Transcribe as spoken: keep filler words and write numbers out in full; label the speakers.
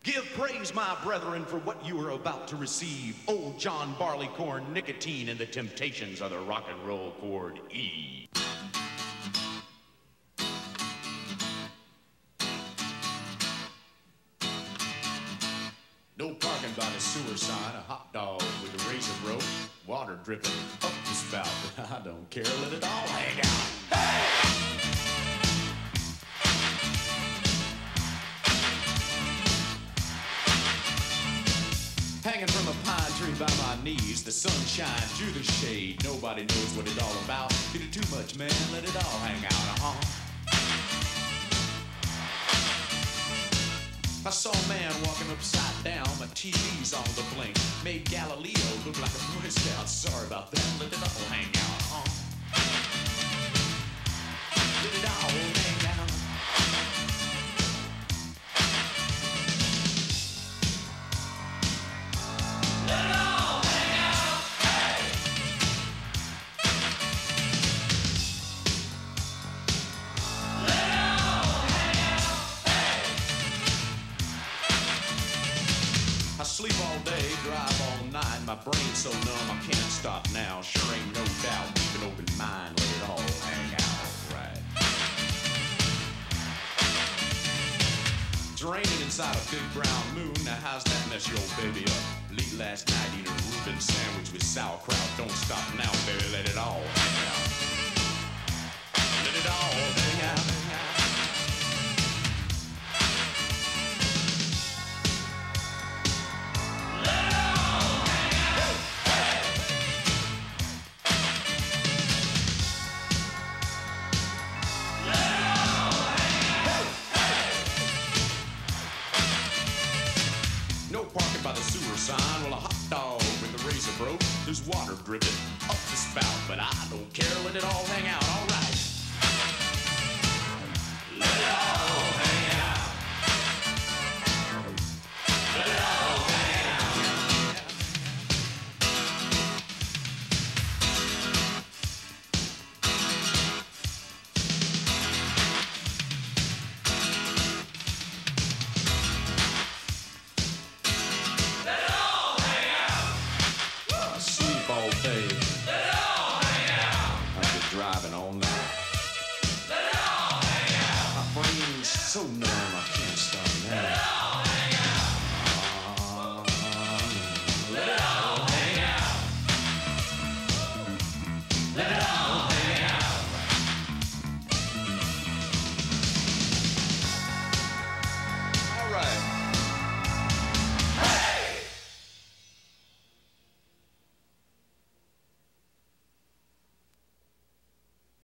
Speaker 1: Give praise, my brethren, for what you are about to receive. Old John Barleycorn, nicotine, and the temptations of the rock and roll chord E. No parking by the sewer sign, a hot dog with a razor rope, water dripping up the spout, but I don't care, let it all hang out. Hey! Hanging from a pine tree by my knees, the sun shines through the shade. Nobody knows what it's all about. Get it too much, man, let it all hang out, uh-huh. I saw a man walking upside down, my T V's on the blink. Made Galileo look like a Boy Scout. Sorry about that, let it all hang out, huh? Let it all hang out. I sleep all day, drive all night. My brain's so numb I can't stop now. Sure ain't no doubt, keep an open mind, let it all hang out, right? It's raining inside a big brown moon. Now how's that mess your old baby up? Late last night eating a Reuben sandwich with sauerkraut. Don't stop now, baby, let it all hang out. Let it all hang out. No parking by the sewer sign. Well, a hot dog with a razor broke. There's water dripping up the spout, but I don't care. Let it all hang out. All right. Let it all hang out. Let it all hang out. All day. Let it all hang out. I've been driving all night. Let it all hang out. My brain's so numb I can't stop now.